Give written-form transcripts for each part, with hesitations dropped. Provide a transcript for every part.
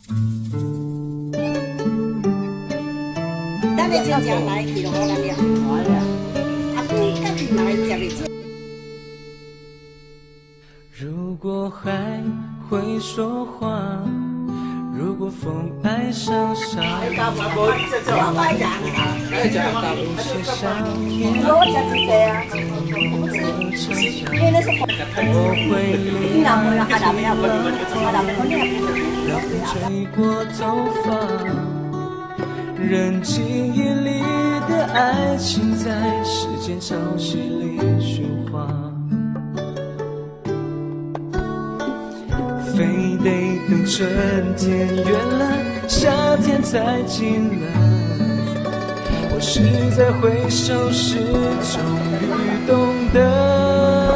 咱的亲戚来去就好了了。啊，不家己来食袂出。 如果海会说话，如果风爱上沙，不写上天， 我吃几个啊？因为那是红。 我会你老婆要阿达不要不，阿达不要让风吹过头发，任记忆里的爱情在时间潮汐里喧哗。非得等春天远了，夏天才近了，我是在回首时终于懂得，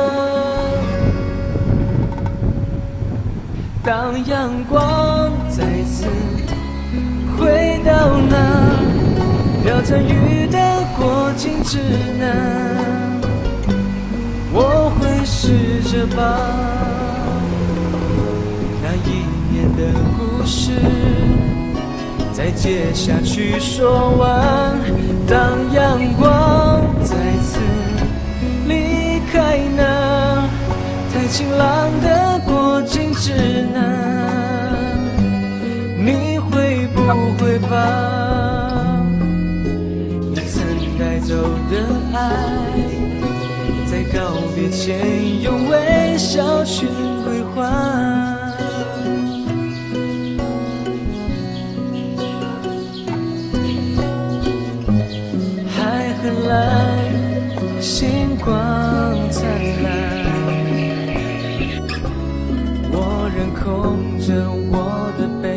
当阳光再次回到那飘着雨的过境之南，我会试着把那一年的故事再接下去说完。当阳光再次离开那太晴朗的过境之南，你会不会把你曾带走的爱在告别前用微笑去归还？很蓝，星光灿烂，我仍空着我的臂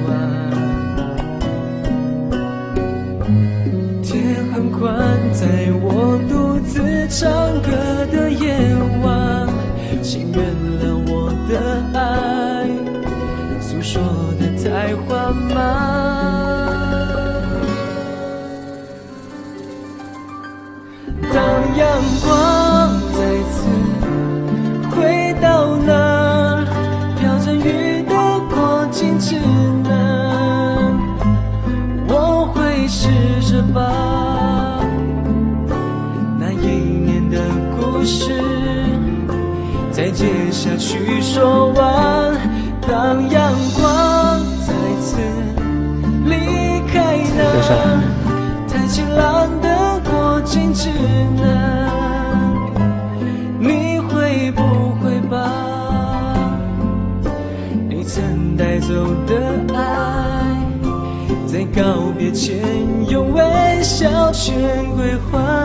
弯。天很宽，在我独自唱歌的夜晚，请原谅我的爱诉说的太缓慢。当阳光再次回到那飘着雨的过境之南，我会试着把那一年的故事再接下去说完。当阳光再次离开那太晴朗的过境之南，你会不会把你曾带走的爱在告别前用微笑全归还？